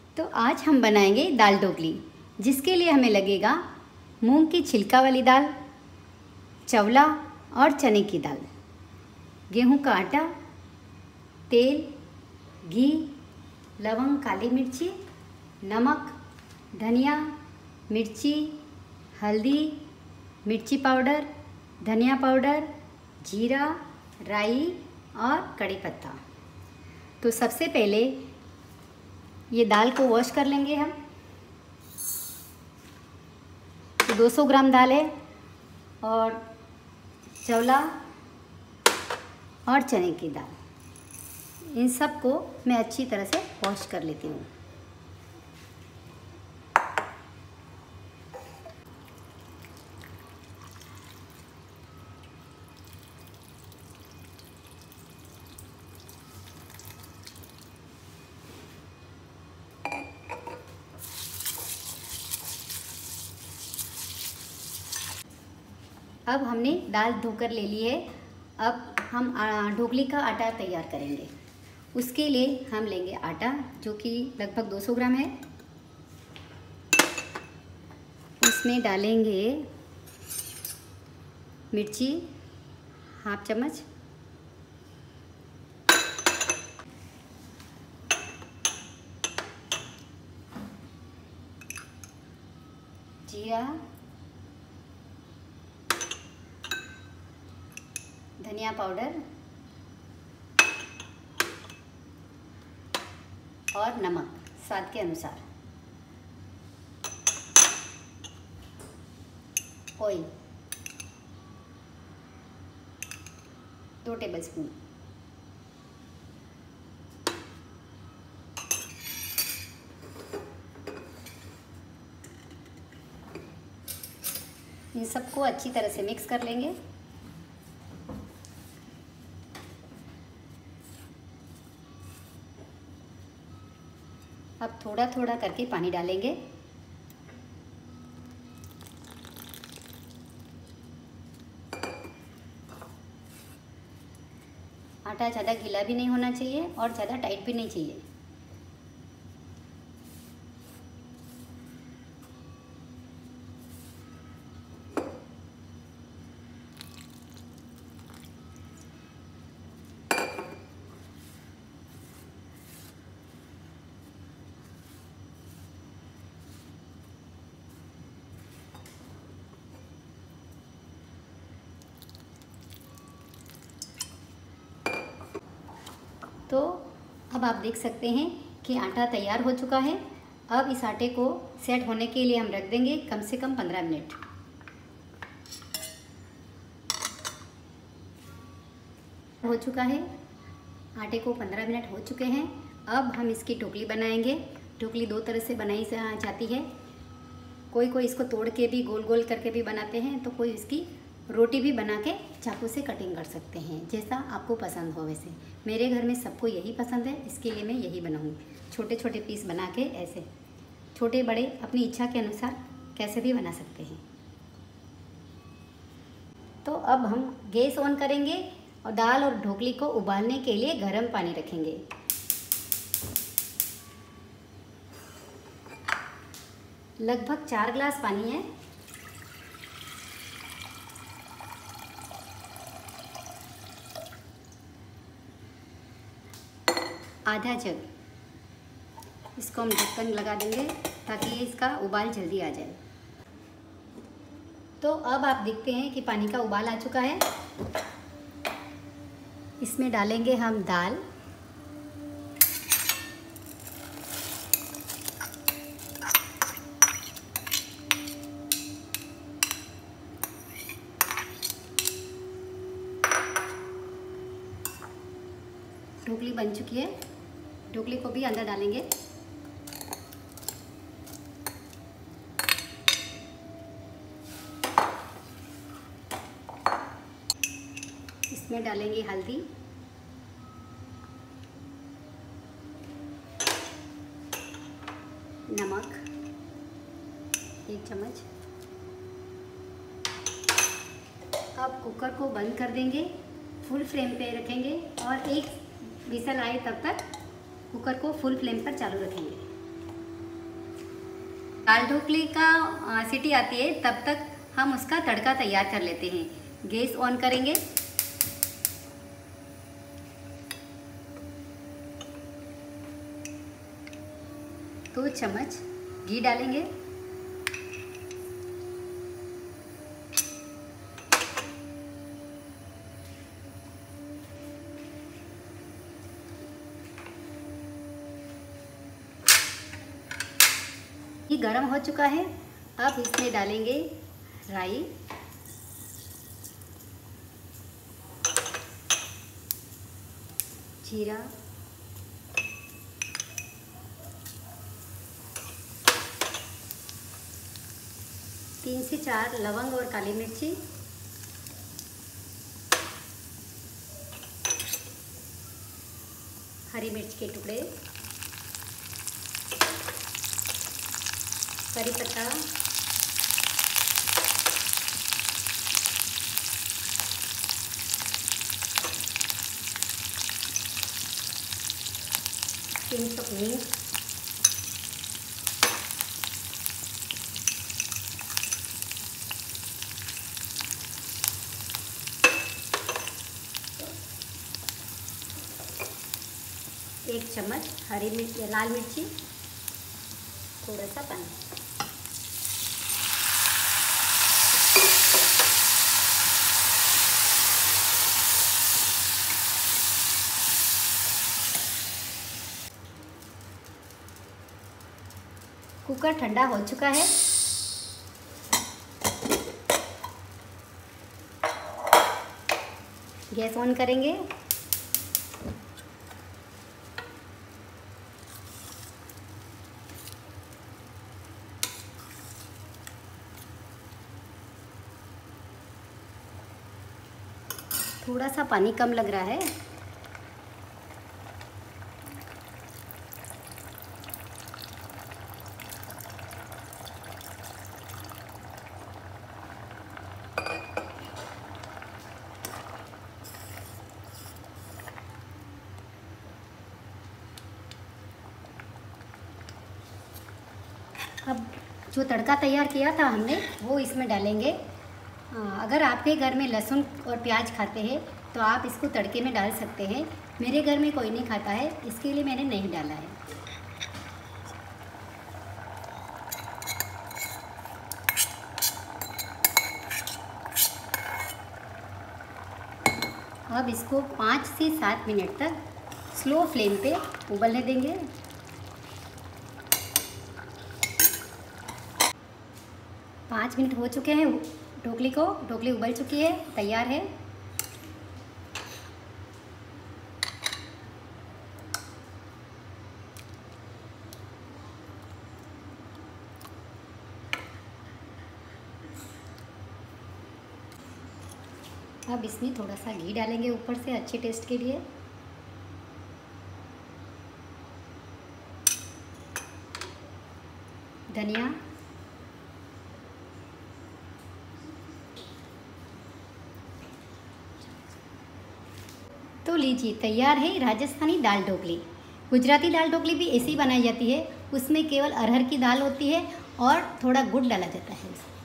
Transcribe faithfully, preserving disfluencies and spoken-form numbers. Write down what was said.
तो आज हम बनाएंगे दाल ढोकली, जिसके लिए हमें लगेगा मूंग की छिलका वाली दाल, चवला और चने की दाल, गेहूं का आटा, तेल, घी, लवंग, काली मिर्ची, नमक, धनिया, मिर्ची, हल्दी, मिर्ची पाउडर, धनिया पाउडर, जीरा, राई और कड़ी पत्ता। तो सबसे पहले ये दाल को वॉश कर लेंगे हम। तो दो सौ ग्राम दाल है और चवला और चने की दाल, इन सब को मैं अच्छी तरह से वॉश कर लेती हूँ। अब हमने दाल धोकर ले ली है। अब हम ढोकली का आटा तैयार करेंगे। उसके लिए हम लेंगे आटा, जो कि लगभग दो सौ ग्राम है। इसमें डालेंगे मिर्ची हाफ चम्मच, जीरा, धनिया पाउडर और नमक स्वाद के अनुसार, ऑयल दो टेबलस्पून, इन सबको अच्छी तरह से मिक्स कर लेंगे। अब थोड़ा थोड़ा करके पानी डालेंगे। आटा ज़्यादा गीला भी नहीं होना चाहिए और ज़्यादा टाइट भी नहीं चाहिए। तो अब आप देख सकते हैं कि आटा तैयार हो चुका है। अब इस आटे को सेट होने के लिए हम रख देंगे कम से कम पंद्रह मिनट। हो चुका है, आटे को पंद्रह मिनट हो चुके हैं। अब हम इसकी ढोकली बनाएंगे। ढोकली दो तरह से बनाई जाती है। कोई कोई इसको तोड़ के भी गोल गोल करके भी बनाते हैं, तो कोई इसकी रोटी भी बना के चाकू से कटिंग कर सकते हैं, जैसा आपको पसंद हो। वैसे मेरे घर में सबको यही पसंद है, इसके लिए मैं यही बनाऊंगी। छोटे छोटे पीस बना के ऐसे छोटे बड़े अपनी इच्छा के अनुसार कैसे भी बना सकते हैं। तो अब हम गैस ऑन करेंगे और दाल और ढोकली को उबालने के लिए गर्म पानी रखेंगे। लगभग चार गिलास पानी है। आधा जग इसको हम ढक्कन लगा देंगे ताकि इसका उबाल जल्दी आ जाए। तो अब आप देखते हैं कि पानी का उबाल आ चुका है। इसमें डालेंगे हम दाल, ढोकली बन चुकी है। ढोकली को भी अंदर डालेंगे। इसमें डालेंगे हल्दी, नमक एक चम्मच। अब कुकर को बंद कर देंगे, फुल फ्लेम पे रखेंगे और एक विसल आए तब तक कुकर को फुल फ्लेम पर चालू रखेंगे। दाल ढोकली का सीटी आती है तब तक हम उसका तड़का तैयार कर लेते हैं। गैस ऑन करेंगे। दो चम्मच घी डालेंगे। घी गरम हो चुका है। अब इसमें डालेंगे राई, जीरा, तीन से चार लवंग और काली मिर्ची, हरी मिर्च के टुकड़े, करी पत्ता, पिंच ऑफ हींग, एक चम्मच हरी मिर्च लाल मिर्ची, थोड़ा सा पानी। कुकर ठंडा हो चुका है। गैस ऑन करेंगे। थोड़ा सा पानी कम लग रहा है। अब जो तड़का तैयार किया था हमने वो इसमें डालेंगे। अगर आपके घर में लहसुन और प्याज खाते हैं तो आप इसको तड़के में डाल सकते हैं। मेरे घर में कोई नहीं खाता है, इसके लिए मैंने नहीं डाला है। अब इसको पाँच से सात मिनट तक स्लो फ्लेम पे उबलने देंगे। पाँच मिनट हो चुके हैं। ढोकली को ढोकली उबल चुकी है, तैयार है। अब इसमें थोड़ा सा घी डालेंगे ऊपर से अच्छे टेस्ट के लिए। धनिया, तो लीजिए तैयार है राजस्थानी दाल ढोकली। गुजराती दाल ढोकली भी ऐसी ही बनाई जाती है, उसमें केवल अरहर की दाल होती है और थोड़ा गुड़ डाला जाता है।